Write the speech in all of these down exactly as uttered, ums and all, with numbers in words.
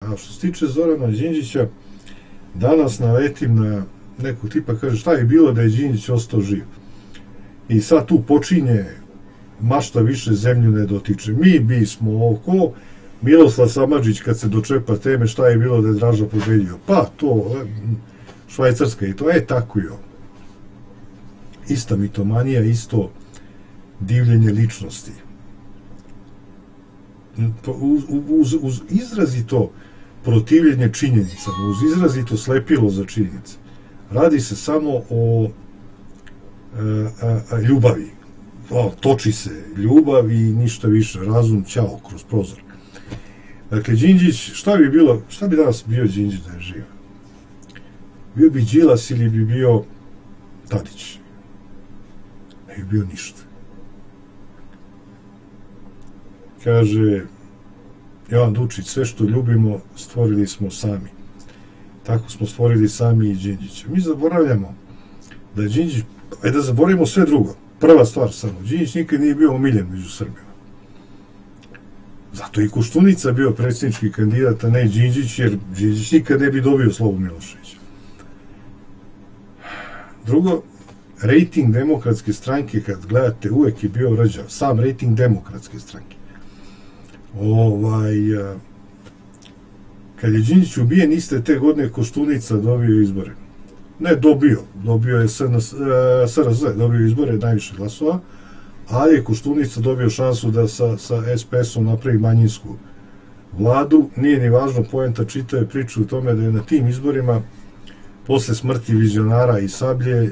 A što se tiče Zorana Đinđića, danas naletim na nekog tipa, kaže šta je bilo da je Đinđić ostao živ. I sad tu počinje mašta više zemlju ne dotiče. Mi bismo oko Miroslav Samardžić kad se dočepa teme šta je bilo da je Draža pobedio. Pa to, Švajcarska i to, e tako i ovo. Ista mitomanija, isto divljenje ličnosti. Uz, uz, uz izrazito protivljenje činjenicama, uz izrazito slepilo za činjenice. Radi se samo o a, a, a, ljubavi. O, toči se ljubav i ništa više. Razum ćao kroz prozor. Dakle, Đinđić, šta bi bilo, šta bi danas bio Đinđić da je živ? Bio bi Đilas ili bi bio Tadić? Ne bi bio ništa. Kaže Jovan Dučić, sve što ljubimo stvorili smo sami. Tako smo stvorili sami i Đinđića. Mi zaboravljamo da je Đinđić, ajde da zaboravimo sve drugo. Prva stvar samo, Đinđić nikad nije bio omiljen među Srbima. Zato i Koštunica bio predsjednički kandidat, a ne Đinđić, jer Đinđić nikad ne bi dobio Slobu Miloševića. Drugo, rejting Demokratske stranke, kad gledate, uvek je bio rđav. Sam rejting Demokratske stranke. Ovaj, kad je Đinđić ubijen, iste te godine Koštunica dobio izbore. Ne dobio, dobio je S R Z, dobio izbore najviše glasova, ali je Koštunica dobio šansu da sa, sa S P S-om napravi manjinsku vladu. Nije ni važno, poenta čitave priče u tome da je na tim izborima posle smrti vizionara i Sablje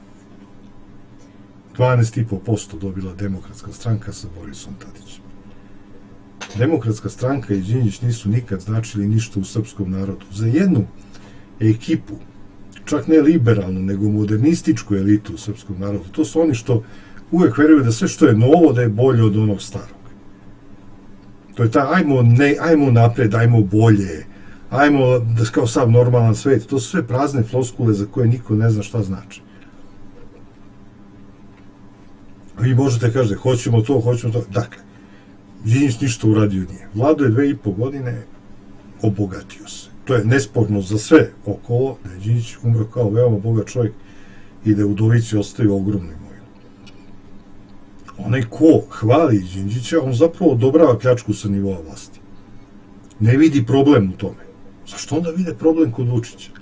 dvanaest i po posto dobila Demokratska stranka sa Borisom Tadićem. Demokratska stranka i Đinđić nisu nikad značili ništa u srpskom narodu. Za jednu ekipu, čak ne liberalnu, nego modernističku elitu u srpskom narodu, to su oni što uvek veruju da sve što je novo da je bolje od onog starog. To je ta, ajmo, ne, ajmo napred, ajmo bolje, ajmo da kao sav normalan svet. To su sve prazne floskule za koje niko ne zna šta znači. Vi možete kažete, hoćemo to, hoćemo to. Dakle, Đinđić ništa uradio nije. Vlado je dve i po godine, obogatio se. To je nesporno za sve okolo, da je Đinđić umro kao veoma bogat čovjek i da je Udovici ostavio ogromnu imovinu. Onaj ko hvali Đinđića, on zapravo odobrava pljačku sa nivoa vlasti. Ne vidi problem u tome. Zašto onda vide problem kod Vučića?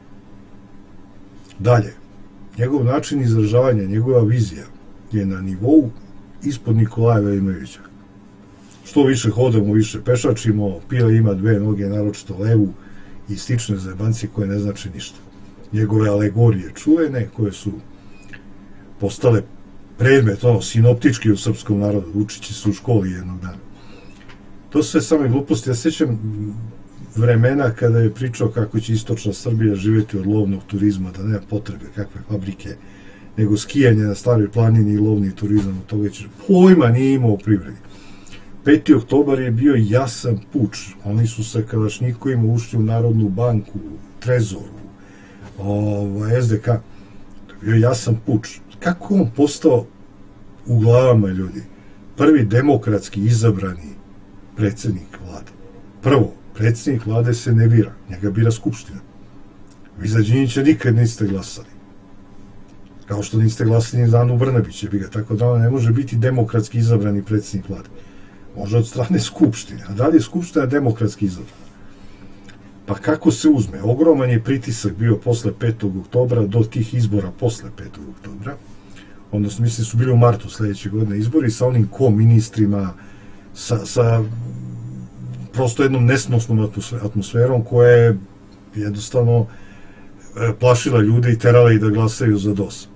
Dalje, njegov način izražavanja, njegova vizija je na nivou ispod Nikolaja Velimovića. Što više hodamo, više pešačimo, pila ima dve noge, naročito levu, i slične zajebancije koje ne znači ništa. Njegove alegorije čuvene, koje su postale predmet, ono, sinoptički u srpskom narodu, učići su u školi jednog dana. To su sve same gluposti. Ja sećam vremena kada je pričao kako će istočna Srbija živjeti od lovnog turizma, da nema potrebe, kakve fabrike, nego skijanje na Staroj planini i lovni turizam, od toga će pojma nije imao u privredi. peti oktobar je bio jasan puč. Oni su sa kalašnjikovima ušli u Narodnu banku, Trezoru, S D K. To je bio jasan puč. Kako on postao u glavama ljudi prvi demokratski izabrani predsjednik vlade? Prvo, predsjednik vlade se ne bira, njega bira Skupština. Vi za Đinđića nikad niste glasali. Kao što niste glasali ni za Anu Brnabić, je bi ga, tako da ona ne može biti demokratski izabrani predsjednik vlade. Može od strane Skupštine, a da li je Skupština demokratski izabrana? Pa kako se uzme? Ogroman je pritisak bio posle petog oktobra do tih izbora posle petog oktobra. Odnosno, mislim, su bili u martu sledeće godine izbori sa onim ko-ministrima, sa, sa prosto jednom nesnosnom atmosferom koja je jednostavno plašila ljude i terala ih da glasaju za D O S.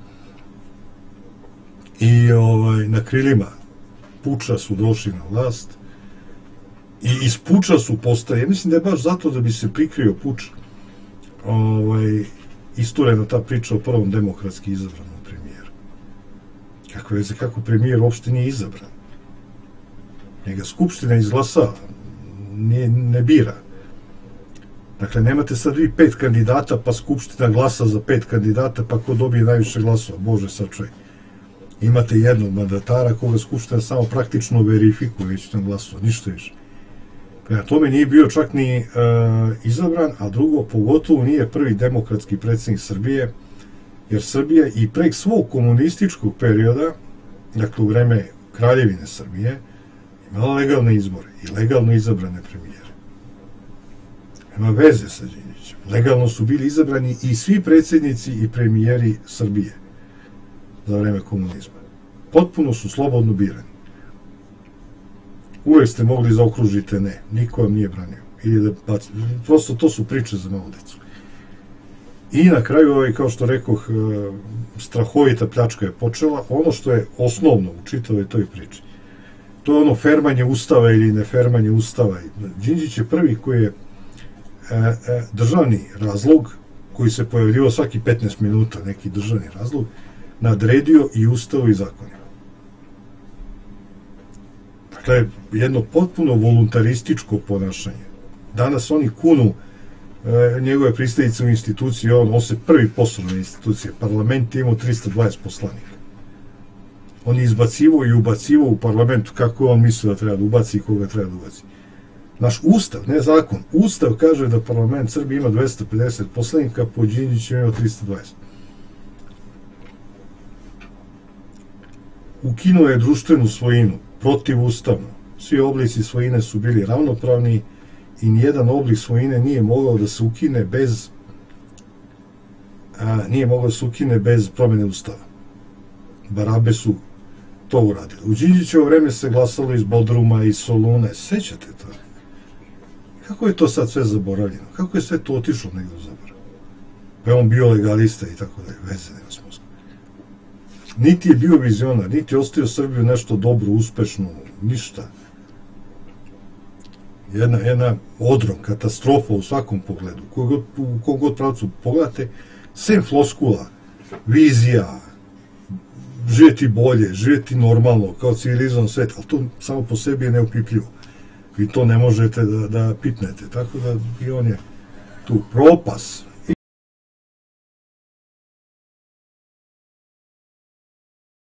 I ovaj, na krilima puča su došli na vlast i iz puča su postaje, ja mislim da je baš zato da bi se prikrio puč, ovaj, isturena ta priča o prvom demokratski izabranom premijeru. Kako je, kako premijer uopšte nije izabran. Njega Skupština izglasa, ne, ne bira. Dakle, nemate sad vi pet kandidata, pa Skupština glasa za pet kandidata, pa ko dobije najviše glasova, Bože sačuvaj. Imate jednog mandatara koga Skupština samo praktično verifikuje već na glasu, ništa više. Prema tome nije bio čak ni e, izabran, a drugo, pogotovo nije prvi demokratski predsjednik Srbije, jer Srbija i prek svog komunističkog perioda, dakle u vreme Kraljevine Srbije, imala legalne izbore i legalno izabrane premijere. Nema veze sa Đinđićem. Legalno su bili izabrani i svi predsjednici i premijeri Srbije za vreme komunizma. Potpuno su slobodno birani. Uvijek ste mogli zaokružiti ne, niko vam nije branio. Ili da baci. Prosto to su priče za malu decu. I na kraju, ovaj, kao što rekoh, strahovita pljačka je počela. Ono što je osnovno u čitavoj toj priči, to je ono fermanje ustava ili nefermanje ustava. Đinđić je prvi koji je e, e, državni razlog, koji se pojavljivao svaki petnaest minuta, neki državni razlog, nadredio i ustavu i zakonima. Dakle, jedno potpuno voluntarističko ponašanje. Danas oni kunu e, njegove pristanice u instituciji, on, on se prvi poslao na institucije. Parlament je imao trista dvadeset poslanika. On je izbacivo i ubacivo u parlamentu kako on misli da treba da ubaci i koga treba da ubaci. Naš ustav, ne zakon, ustav kaže da parlament Srbije ima dvesta pedeset poslanika, po Đinđiću ima trista dvadeset. Ukinuo je društvenu svojinu, protivustavno. Svi oblici svojine su bili ravnopravni i nijedan oblik svojine nije mogao da se ukine bez a, nije mogao da se ukine bez promjene ustava. Barabe su to uradili. U Đinđićevo vreme se glasalo iz Bodruma, iz Solune. Sećate to? Kako je to sad sve zaboravljeno? Kako je sve to otišlo negdje u zaborav? Pa je on bio legalista i tako da je veze nema smisla. Niti je bio vizionar, niti je ostavio Srbiju nešto dobro, uspešno, ništa. Jedna, jedna odrom, katastrofa u svakom pogledu. U kom god pravcu pogledate, sem floskula, vizija, živjeti bolje, živjeti normalno, kao civilizovan svet, ali to samo po sebi je neupipljivo. Vi to ne možete da, da pipnete, tako da i on je tu propas.